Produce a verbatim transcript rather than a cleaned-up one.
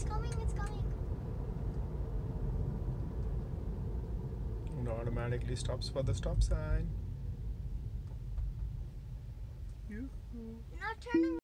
it's coming, it's coming. It automatically stops for the stop sign. Not turning.